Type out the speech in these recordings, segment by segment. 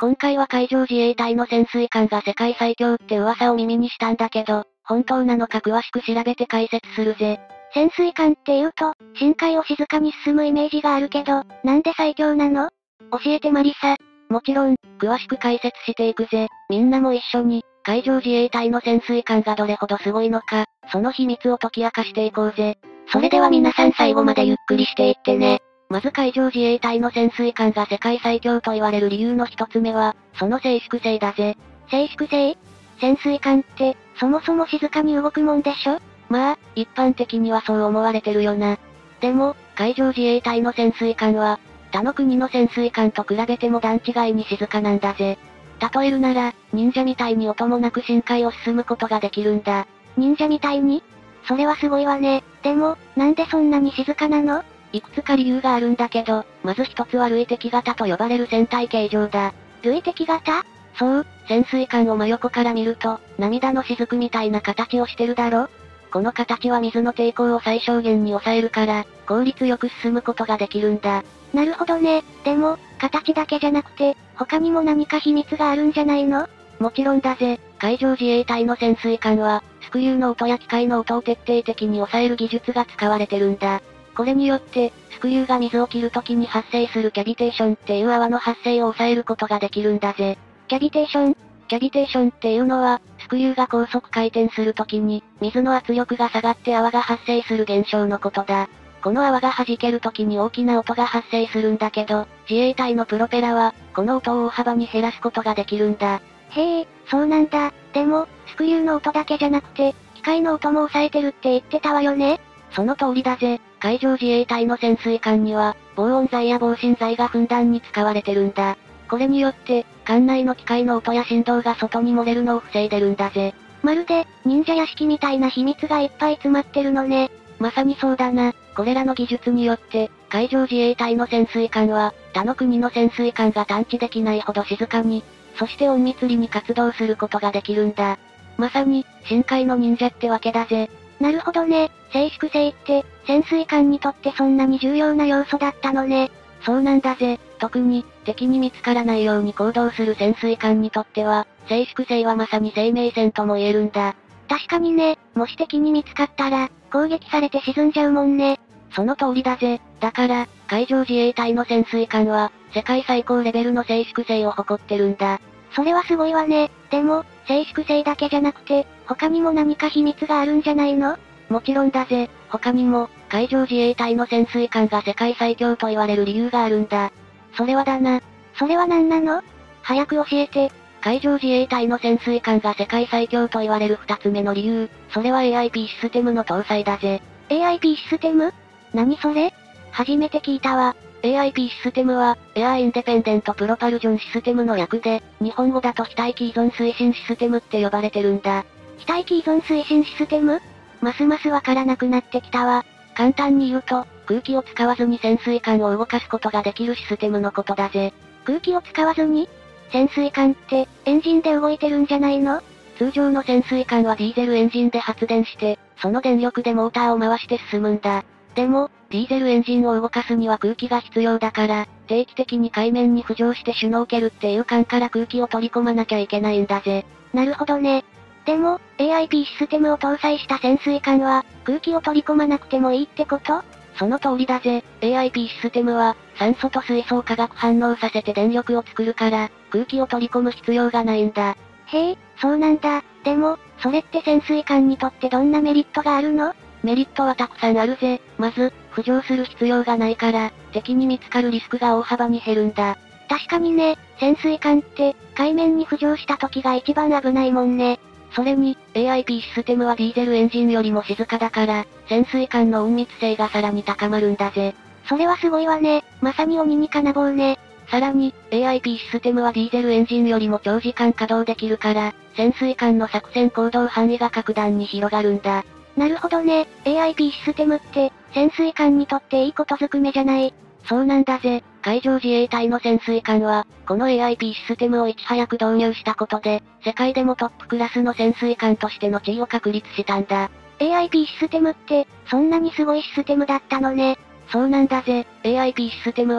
今回は海上自衛隊の潜水艦が世界最強って噂を耳にしたんだけど、本当なのか詳しく調べて解説するぜ。 潜水艦って言うと、深海を静かに進むイメージがあるけど、なんで最強なの？教えてマリサ。 もちろん、詳しく解説していくぜ。みんなも一緒に、海上自衛隊の潜水艦がどれほどすごいのか、その秘密を解き明かしていこうぜ。 それでは皆さん最後までゆっくりしていってね。 まず海上自衛隊の潜水艦が世界最強と言われる理由の一つ目は、その静粛性だぜ。 静粛性？潜水艦って、そもそも静かに動くもんでしょ？ まあ、一般的にはそう思われてるよな。でも、海上自衛隊の潜水艦は、他の国の潜水艦と比べても段違いに静かなんだぜ。例えるなら、忍者みたいに音もなく深海を進むことができるんだ。 忍者みたいに？それはすごいわね。でも、なんでそんなに静かなの？ いくつか理由があるんだけど、まず一つは類滴型と呼ばれる船体形状だ。 類滴型？ そう、潜水艦を真横から見ると、涙の雫みたいな形をしてるだろ？この形は水の抵抗を最小限に抑えるから、効率よく進むことができるんだ。 なるほどね。でも、形だけじゃなくて、他にも何か秘密があるんじゃないの？ もちろんだぜ。海上自衛隊の潜水艦は、スクリューの音や機械の音を徹底的に抑える技術が使われてるんだ。これによって、スクリューが水を切るときに発生するキャビテーションっていう泡の発生を抑えることができるんだぜ。 キャビテーション？ キャビテーションっていうのは、スクリューが高速回転するときに、水の圧力が下がって泡が発生する現象のことだ。この泡が弾けるときに大きな音が発生するんだけど、自衛隊のプロペラは、この音を大幅に減らすことができるんだ。 へえ、そうなんだ。でも、スクリューの音だけじゃなくて、機械の音も抑えてるって言ってたわよね？ その通りだぜ。海上自衛隊の潜水艦には、防音材や防振材がふんだんに使われてるんだ。これによって、艦内の機械の音や振動が外に漏れるのを防いでるんだぜ。 まるで、忍者屋敷みたいな秘密がいっぱい詰まってるのね。 まさにそうだな。これらの技術によって、海上自衛隊の潜水艦は、他の国の潜水艦が探知できないほど静かに、そして隠密裏に活動することができるんだ。まさに、深海の忍者ってわけだぜ。 なるほどね。静粛性って、潜水艦にとってそんなに重要な要素だったのね。 そうなんだぜ。特に、敵に見つからないように行動する潜水艦にとっては、静粛性はまさに生命線とも言えるんだ。 確かにね、もし敵に見つかったら、攻撃されて沈んじゃうもんね。 その通りだぜ。だから、海上自衛隊の潜水艦は、世界最高レベルの静粛性を誇ってるんだ。 それはすごいわね。でも、静粛性だけじゃなくて、他にも何か秘密があるんじゃないの？ もちろんだぜ。他にも、海上自衛隊の潜水艦が世界最強と言われる理由があるんだ。それはだな。 それは何なの？早く教えて。 海上自衛隊の潜水艦が世界最強と言われる二つ目の理由、それは AIP システムの搭載だぜ。 AIP システム？何それ？初めて聞いたわ。 AIP システムは、エアーインデペンデントプロパルジョンシステムの略で、日本語だと非待機依存推進システムって呼ばれてるんだ。 非待機依存推進システム？ますますわからなくなってきたわ。 簡単に言うと、空気を使わずに潜水艦を動かすことができるシステムのことだぜ。 空気を使わずに？潜水艦って、エンジンで動いてるんじゃないの？ 通常の潜水艦はディーゼルエンジンで発電して、その電力でモーターを回して進むんだ。でも、ディーゼルエンジンを動かすには空気が必要だから、定期的に海面に浮上してシュノーケルっていう艦から空気を取り込まなきゃいけないんだぜ。 なるほどね。でも、AIP システムを搭載した潜水艦は、空気を取り込まなくてもいいってこと？ その通りだぜ。AIP システムは、酸素と水素を化学反応させて電力を作るから、空気を取り込む必要がないんだ。 へえ、そうなんだ。でも、それって潜水艦にとってどんなメリットがあるの？ メリットはたくさんあるぜ。まず、浮上する必要がないから、敵に見つかるリスクが大幅に減るんだ。 確かにね、潜水艦って、海面に浮上した時が一番危ないもんね。 それに、AIP システムはディーゼルエンジンよりも静かだから、潜水艦の隠密性がさらに高まるんだぜ。 それはすごいわね。まさに鬼に金棒ね。 さらに、AIP システムはディーゼルエンジンよりも長時間稼働できるから、潜水艦の作戦行動範囲が格段に広がるんだ。 なるほどね。AIP システムって、潜水艦にとっていいことずくめじゃない。 そうなんだぜ。海上自衛隊の潜水艦は、この AIP システムをいち早く導入したことで、世界でもトップクラスの潜水艦としての地位を確立したんだ。 AIP システムって、そんなにすごいシステムだったのね。 そうなんだぜ。AIP システムは、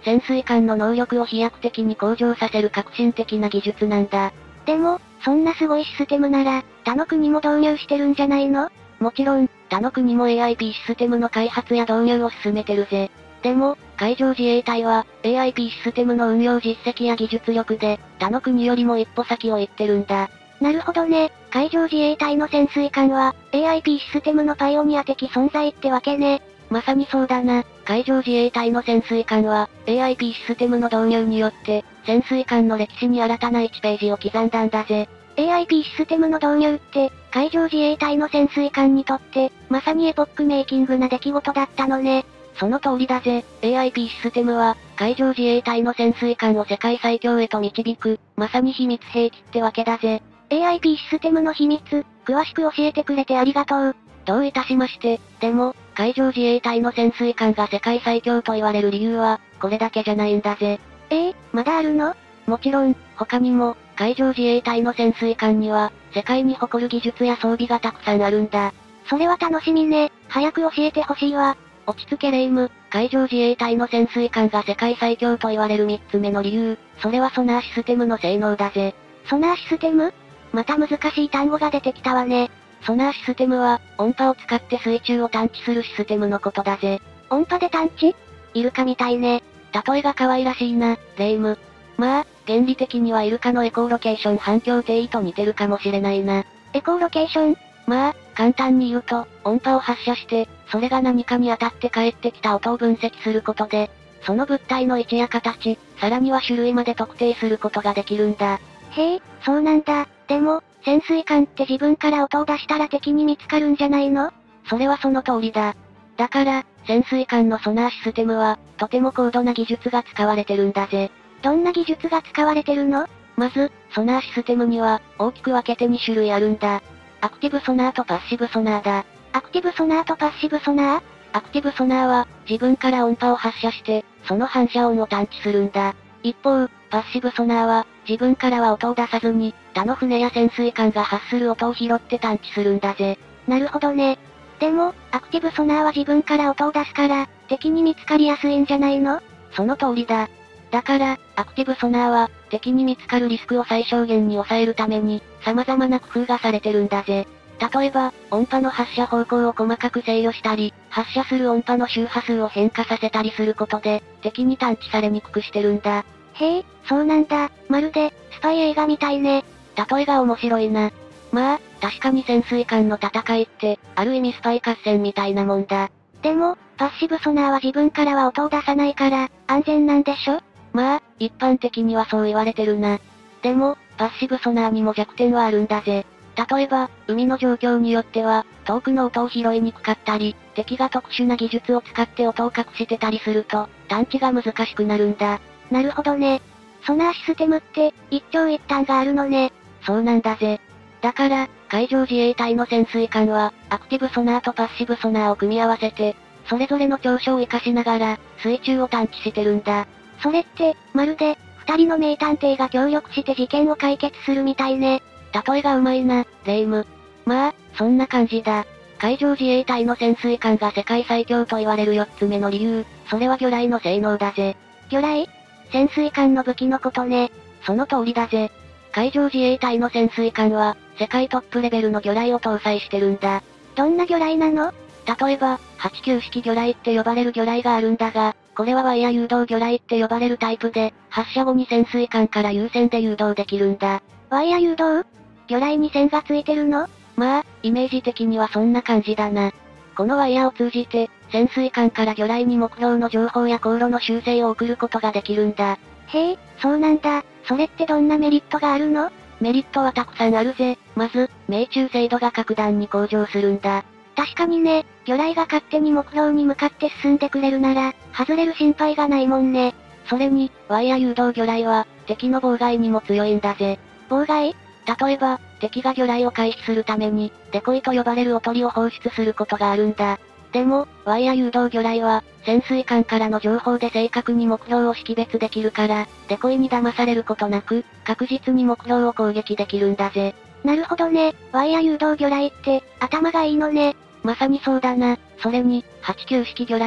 潜水艦の能力を飛躍的に向上させる革新的な技術なんだ。 でも、そんなすごいシステムなら、他の国も導入してるんじゃないの？ もちろん、他の国も AIP システムの開発や導入を進めてるぜ。でも、海上自衛隊は、AIP システムの運用実績や技術力で、他の国よりも一歩先を行ってるんだ。 なるほどね。海上自衛隊の潜水艦は、AIP システムのパイオニア的存在ってわけね。 まさにそうだな。海上自衛隊の潜水艦は、AIP システムの導入によって、潜水艦の歴史に新たな1ページを刻んだんだぜ。 AIP システムの導入って、海上自衛隊の潜水艦にとって、まさにエポックメイキングな出来事だったのね。 その通りだぜ。AIP システムは、海上自衛隊の潜水艦を世界最強へと導く、まさに秘密兵器ってわけだぜ。 AIP システムの秘密、詳しく教えてくれてありがとう。 どういたしまして。でも、海上自衛隊の潜水艦が世界最強と言われる理由は、これだけじゃないんだぜ。 まだあるの？ もちろん、他にも、海上自衛隊の潜水艦には、世界に誇る技術や装備がたくさんあるんだ。 それは楽しみね。早く教えてほしいわ。 落ち着けレイム。海上自衛隊の潜水艦が世界最強と言われる3つ目の理由、それはソナーシステムの性能だぜ。 ソナーシステム？また難しい単語が出てきたわね。 ソナーシステムは、音波を使って水中を探知するシステムのことだぜ。 音波で探知？イルカみたいね。 例えが可愛らしいな、レイム。まあ、原理的にはイルカのエコーロケーション反響定位と似てるかもしれないな。 エコーロケーション？ まあ、簡単に言うと、音波を発射して、それが何かに当たって帰ってきた音を分析することで、その物体の位置や形、さらには種類まで特定することができるんだ。 へえ、そうなんだ。でも、潜水艦って自分から音を出したら敵に見つかるんじゃないの？ それはその通りだ。だから、潜水艦のソナーシステムは、とても高度な技術が使われてるんだぜ。 どんな技術が使われてるの？ まず、ソナーシステムには、大きく分けて2種類あるんだ。アクティブソナーとパッシブソナーだ。 アクティブソナーとパッシブソナー？ アクティブソナーは、自分から音波を発射して、その反射音を探知するんだ。一方、パッシブソナーは、自分からは音を出さずに、他の船や潜水艦が発する音を拾って探知するんだぜ。 なるほどね。でも、アクティブソナーは自分から音を出すから、敵に見つかりやすいんじゃないの？ その通りだ。だから、アクティブソナーは、敵に見つかるリスクを最小限に抑えるために、様々な工夫がされてるんだぜ。例えば、音波の発射方向を細かく制御したり、発射する音波の周波数を変化させたりすることで、敵に探知されにくくしてるんだ。 へえ、そうなんだ。まるで、スパイ映画みたいね。 例えが面白いな。まあ、確かに潜水艦の戦いって、ある意味スパイ合戦みたいなもんだ。 でも、パッシブソナーは自分からは音を出さないから、安全なんでしょ？ まあ、一般的にはそう言われてるな。でも、パッシブソナーにも弱点はあるんだぜ。例えば、海の状況によっては、遠くの音を拾いにくかったり、敵が特殊な技術を使って音を隠してたりすると、探知が難しくなるんだ。 なるほどね。ソナーシステムって、一長一短があるのね。 そうなんだぜ。だから、海上自衛隊の潜水艦は、アクティブソナーとパッシブソナーを組み合わせて、それぞれの長所を活かしながら、水中を探知してるんだ。 それって、まるで、二人の名探偵が協力して事件を解決するみたいね。 例えがうまいな、レイム。まあ、そんな感じだ。海上自衛隊の潜水艦が世界最強と言われる4つ目の理由、それは魚雷の性能だぜ。 魚雷？潜水艦の武器のことね。 その通りだぜ。海上自衛隊の潜水艦は、世界トップレベルの魚雷を搭載してるんだ。 どんな魚雷なの？ 例えば、89式魚雷って呼ばれる魚雷があるんだが、これはワイヤ誘導魚雷って呼ばれるタイプで、発射後に潜水艦から優先で誘導できるんだ。 ワイヤ誘導？魚雷に線がついてるの？ まあ、イメージ的にはそんな感じだな。このワイヤを通じて、潜水艦から魚雷に目標の情報や航路の修正を送ることができるんだ。 へえ、そうなんだ。それってどんなメリットがあるの？ メリットはたくさんあるぜ。まず、命中精度が格段に向上するんだ。 確かにね、魚雷が勝手に目標に向かって進んでくれるなら、外れる心配がないもんね。 それに、ワイヤ誘導魚雷は、敵の妨害にも強いんだぜ。 妨害？ 例えば、敵が魚雷を回避するために、デコイと呼ばれるおとりを放出することがあるんだ。でも、ワイヤ誘導魚雷は、潜水艦からの情報で正確に目標を識別できるから、デコイに騙されることなく、確実に目標を攻撃できるんだぜ。 なるほどね。ワイヤ誘導魚雷って、頭がいいのね。 まさにそうだな。それに、89式魚雷は、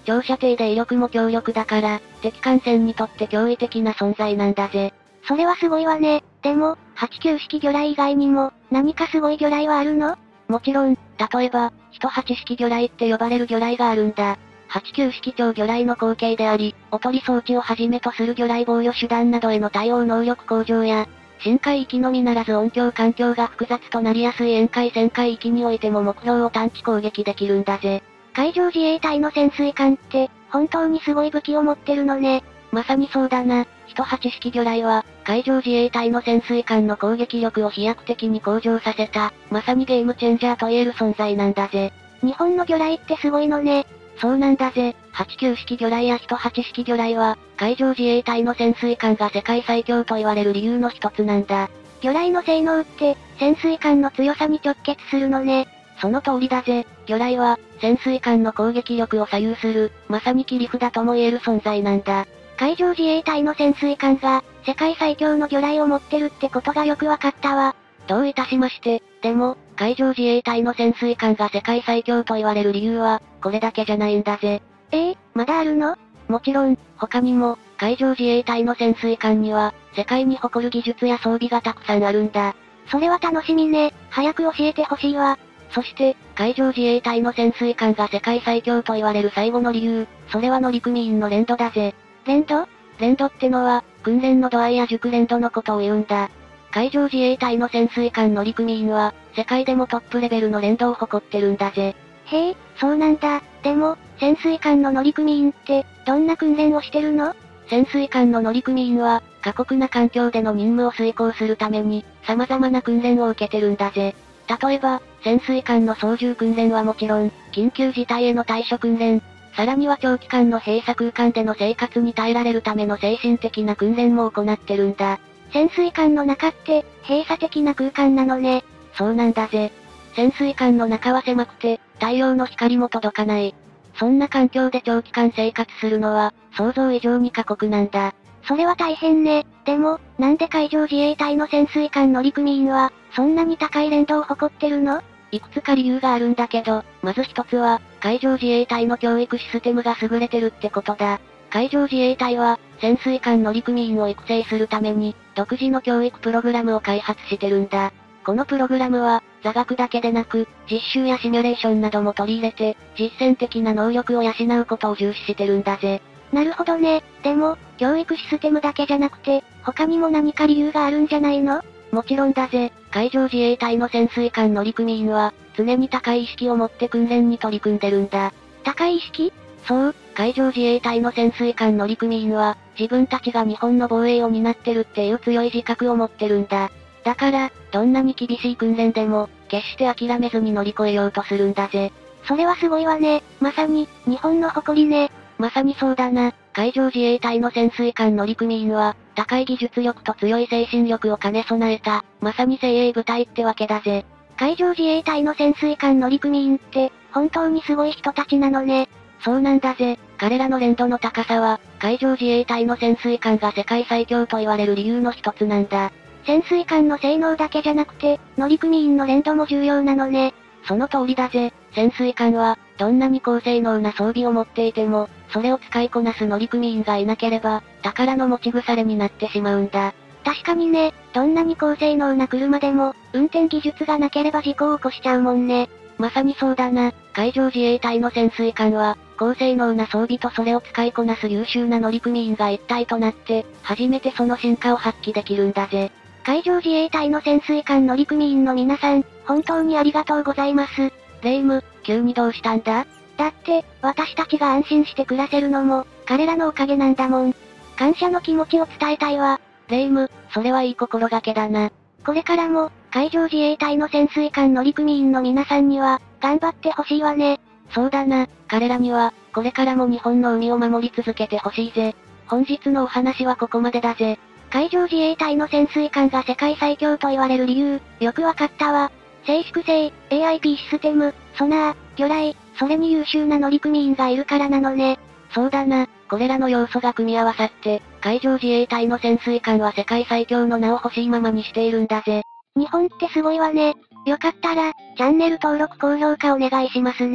長射程で威力も強力だから、敵艦船にとって驚異的な存在なんだぜ。 それはすごいわね。でも、89式魚雷以外にも、何かすごい魚雷はあるの？ もちろん、例えば、18式魚雷って呼ばれる魚雷があるんだ。89式超魚雷の後継であり、おとり装置をはじめとする魚雷防御手段などへの対応能力向上や、深海域のみならず音響環境が複雑となりやすい沿海旋海域においても目標を探知攻撃できるんだぜ。 海上自衛隊の潜水艦って、本当にすごい武器を持ってるのね。 まさにそうだな。18式魚雷は、海上自衛隊の潜水艦の攻撃力を飛躍的に向上させた、まさにゲームチェンジャーと言える存在なんだぜ。 日本の魚雷ってすごいのね。 そうなんだぜ。89式魚雷や18式魚雷は、海上自衛隊の潜水艦が世界最強と言われる理由の一つなんだ。 魚雷の性能って、潜水艦の強さに直結するのね。 その通りだぜ。魚雷は、潜水艦の攻撃力を左右する、まさに切り札とも言える存在なんだ。 海上自衛隊の潜水艦が、世界最強の魚雷を持ってるってことがよくわかったわ。 どういたしまして。でも、海上自衛隊の潜水艦が世界最強と言われる理由は、これだけじゃないんだぜ。 まだあるの？ もちろん、他にも、海上自衛隊の潜水艦には、世界に誇る技術や装備がたくさんあるんだ。 それは楽しみね。早く教えてほしいわ。 そして、海上自衛隊の潜水艦が世界最強と言われる最後の理由、それは乗組員の連度だぜ。 連度？ 連度ってのは、訓練の度合いや熟練度のことを言うんだ。海上自衛隊の潜水艦乗組員は、世界でもトップレベルの連度を誇ってるんだぜ。 へえ、そうなんだ。でも、潜水艦の乗組員って、どんな訓練をしてるの？ 潜水艦の乗組員は、過酷な環境での任務を遂行するために、様々な訓練を受けてるんだぜ。例えば、潜水艦の操縦訓練はもちろん、緊急事態への対処訓練、さらには長期間の閉鎖空間での生活に耐えられるための精神的な訓練も行ってるんだ。 潜水艦の中って、閉鎖的な空間なのね。 そうなんだぜ。潜水艦の中は狭くて、太陽の光も届かない。そんな環境で長期間生活するのは、想像以上に過酷なんだ。 それは大変ね。でも、なんで海上自衛隊の潜水艦乗組員は、そんなに高い連度を誇ってるの？ いくつか理由があるんだけど、まず一つは、海上自衛隊の教育システムが優れてるってことだ。海上自衛隊は、潜水艦乗組員を育成するために、独自の教育プログラムを開発してるんだ。このプログラムは、座学だけでなく、実習やシミュレーションなども取り入れて、実践的な能力を養うことを重視してるんだぜ。 なるほどね。でも、教育システムだけじゃなくて、他にも何か理由があるんじゃないの？ もちろんだぜ。海上自衛隊の潜水艦乗組員は、常に高い意識を持って訓練に取り組んでるんだ。 高い意識？ そう、海上自衛隊の潜水艦乗組員は、自分たちが日本の防衛を担ってるっていう強い自覚を持ってるんだ。だから、どんなに厳しい訓練でも、決して諦めずに乗り越えようとするんだぜ。 それはすごいわね。まさに、日本の誇りね。 まさにそうだな。海上自衛隊の潜水艦乗組員は、高い技術力と強い精神力を兼ね備えた、まさに精鋭部隊ってわけだぜ。 海上自衛隊の潜水艦乗組員って、本当にすごい人たちなのね。 そうなんだぜ。彼らの連度の高さは、海上自衛隊の潜水艦が世界最強と言われる理由の一つなんだ。 潜水艦の性能だけじゃなくて、乗組員の連度も重要なのね。 その通りだぜ。潜水艦は、どんなに高性能な装備を持っていても、それを使いこなす乗組員がいなければ、宝の持ち腐れになってしまうんだ。 確かにね、どんなに高性能な車でも、運転技術がなければ事故を起こしちゃうもんね。 まさにそうだな。海上自衛隊の潜水艦は、高性能な装備とそれを使いこなす優秀な乗組員が一体となって、初めてその進化を発揮できるんだぜ。 海上自衛隊の潜水艦乗組員の皆さん、本当にありがとうございます。 レイム、急にどうしたんだ？ だって、私たちが安心して暮らせるのも、彼らのおかげなんだもん。感謝の気持ちを伝えたいわ。 レイム、それはいい心がけだな。 これからも、海上自衛隊の潜水艦乗組員の皆さんには、頑張ってほしいわね。 そうだな、彼らには、これからも日本の海を守り続けてほしいぜ。本日のお話はここまでだぜ。 海上自衛隊の潜水艦が世界最強と言われる理由、よくわかったわ。静粛性、AIP システム、ソナー、魚雷、それに優秀な乗組員がいるからなのね。 そうだな、これらの要素が組み合わさって、海上自衛隊の潜水艦は世界最強の名を欲しいままにしているんだぜ。 日本ってすごいわね。よかったら、チャンネル登録高評価お願いしますね。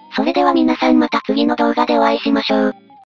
それでは皆さんまた次の動画でお会いしましょう。